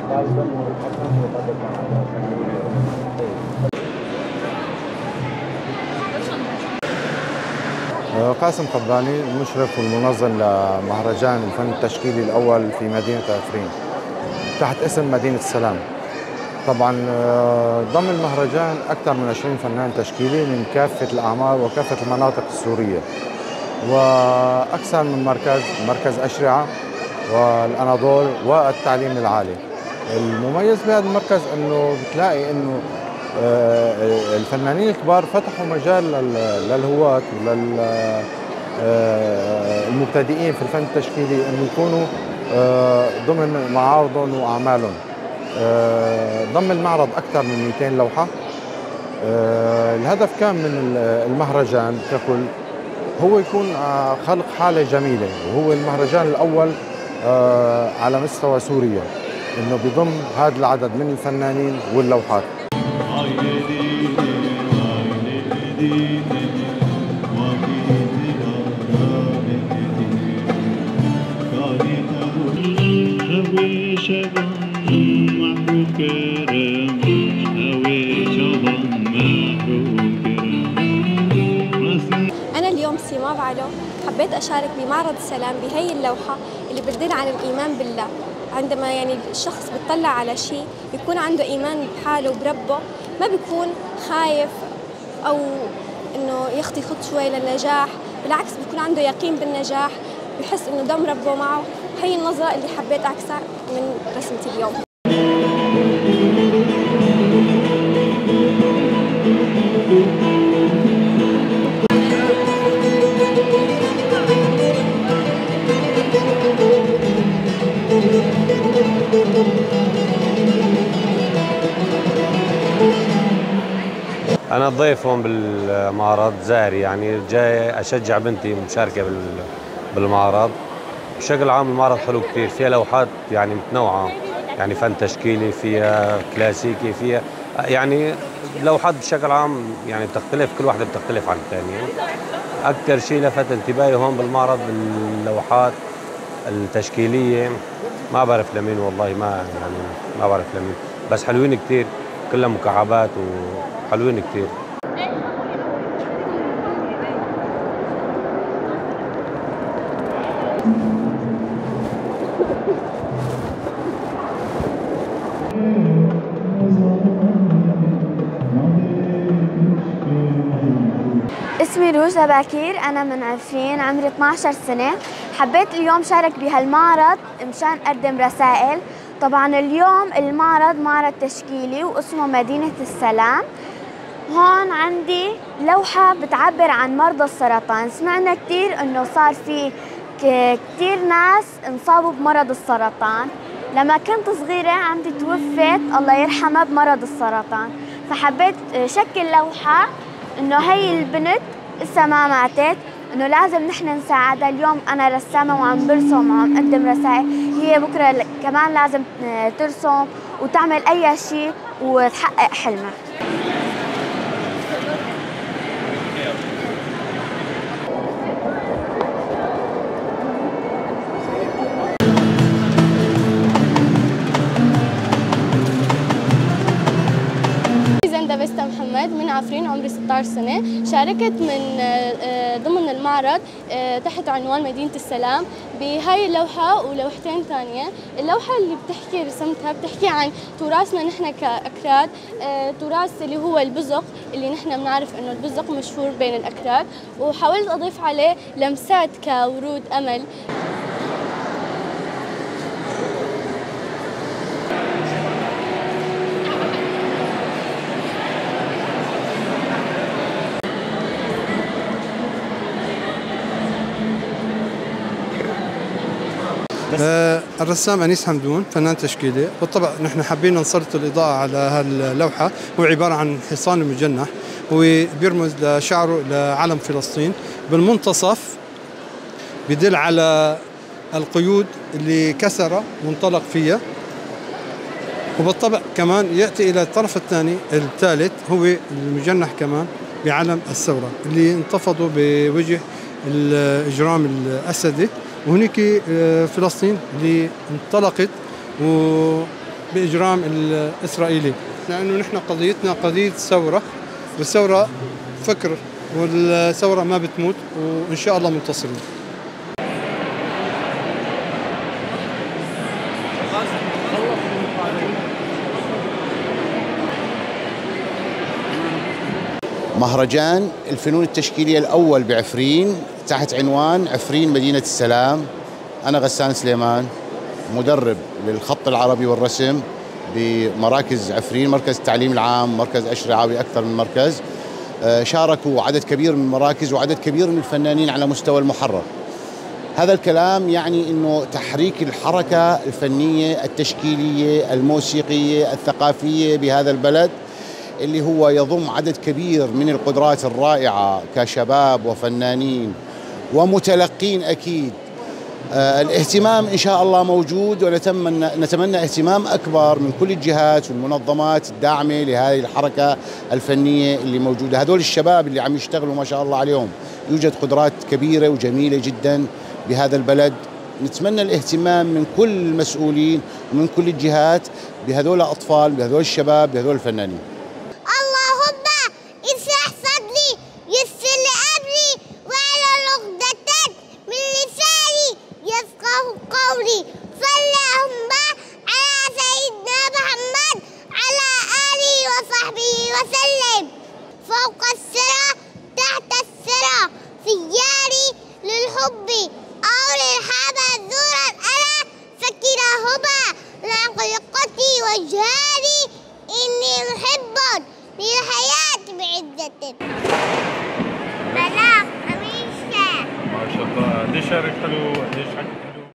قاسم قباني، المشرف والمنظم لمهرجان الفن التشكيلي الأول في مدينة عفرين تحت اسم مدينة السلام. طبعا ضم المهرجان أكثر من 20 فنان تشكيلي من كافة الأعمار وكافة المناطق السورية، وأكثر من مركز أشرعة والأناضول والتعليم العالي. المميز بهذا المركز أنه بتلاقي أنه الفنانين الكبار فتحوا مجال للهواة وللمبتدئين في الفن التشكيلي أن يكونوا ضمن معارضهم وأعمالهم. ضم المعرض أكثر من 200 لوحة. الهدف كان من المهرجان ككل هو يكون خلق حالة جميلة، وهو المهرجان الأول على مستوى سوريا إنه بيضم هذا العدد من الفنانين واللوحات. أنا اليوم سيما بعلو حبيت أشارك بمعرض السلام بهي اللوحة اللي بتدل على الإيمان بالله. عندما يعني الشخص بيطلع على شيء بيكون عنده إيمان بحاله وبربه، ما بيكون خايف أو إنه يخطي خط شوي للنجاح، بالعكس بيكون عنده يقين بالنجاح، بحس إنه دم ربه معه. هي النظرة اللي حبيت أعكسها من رسمتي اليوم. أنا ضيف هون بالمعرض، زائري يعني جاي أشجع بنتي مشاركة بالمعرض. بشكل عام المعرض حلو كثير، فيها لوحات يعني متنوعة، يعني فن تشكيلي، فيها كلاسيكي، فيها يعني لوحات بشكل عام يعني بتختلف، كل واحدة بتختلف عن الثانية. أكثر شيء لفت انتباهي هون بالمعرض اللوحات التشكيلية، ما بعرف لمين والله، ما بعرف لمين، بس حلوين كثير، كلها مكعبات وحلوين كثير. اسمي روجا باكير، أنا من عفرين، عمري 12 سنة. حبيت اليوم شارك بهالمعرض مشان أقدم رسائل. طبعاً اليوم المعرض معرض تشكيلي واسمه مدينة السلام. هون عندي لوحة بتعبر عن مرضى السرطان. سمعنا كتير إنه صار في كتير ناس انصابوا بمرض السرطان. لما كنت صغيرة عمتي توفت الله يرحمها بمرض السرطان، فحبيت شكل لوحة إنه هي البنت لسه ما ماتت، إنه لازم نحن نساعدها. اليوم أنا رسامة وعم برسم وعم أقدم رسائل، هي بكرة كمان لازم ترسم وتعمل أي شيء وتحقق حلمها. محمد من عفرين، عمري 16 سنة. شاركت من ضمن المعرض تحت عنوان مدينة السلام بهاي اللوحة ولوحتين ثانية. اللوحة اللي رسمتها بتحكي عن تراثنا نحن كأكراد، تراث اللي هو البزق، اللي نحن بنعرف انه البزق مشهور بين الأكراد، وحاولت أضيف عليه لمسات كورود أمل. الرسام أنيس حمدون، فنان تشكيلي. بالطبع نحن حابين نسلط الإضاءة على هاللوحة. هو عبارة عن حصان مجنح، هو بيرمز لشعره لعلم فلسطين. بالمنتصف بدل على القيود اللي كسر وانطلق فيها، وبالطبع كمان يأتي إلى الطرف الثاني الثالث هو المجنح كمان بعلم الثورة اللي انتفضوا بوجه الإجرام الأسدي. وهناك فلسطين اللي انطلقت بإجرام الإسرائيلي، لأنه نحن قضيتنا قضية ثورة، والثورة فكر، والثورة ما بتموت، وإن شاء الله منتصرين. مهرجان الفنون التشكيلية الأول بعفرين تحت عنوان عفرين مدينة السلام. أنا غسان سليمان، مدرب للخط العربي والرسم بمراكز عفرين، مركز التعليم العام، مركز أشرعة، أكثر من مركز. شاركوا عدد كبير من المراكز وعدد كبير من الفنانين على مستوى المحرر. هذا الكلام يعني أنه تحريك الحركة الفنية التشكيلية الموسيقية الثقافية بهذا البلد، اللي هو يضم عدد كبير من القدرات الرائعة كشباب وفنانين ومتلقين أكيد. الاهتمام إن شاء الله موجود، ونتمنى اهتمام أكبر من كل الجهات والمنظمات الداعمة لهذه الحركة الفنية اللي موجودة. هذول الشباب اللي عم يشتغلوا ما شاء الله عليهم، يوجد قدرات كبيرة وجميلة جدا بهذا البلد. نتمنى الاهتمام من كل المسؤولين ومن كل الجهات بهذول الأطفال، بهذول الشباب، بهذول الفنانين. اللهم اشرح صدري يسر لي أمري واحلل عقدة من لساني يفقهوا قولي. فاللهم على سيدنا محمد على آله وصحبه وسلم. فوق الثرى تحت الثرى في جاري للحب أو للحابة زورا أنا فكلاهما لعقيقتي وجهادي إني محب للحياة بعزة. بلاغ أمين شاه. ما شاء الله. ليش شعرك حلو؟ ليش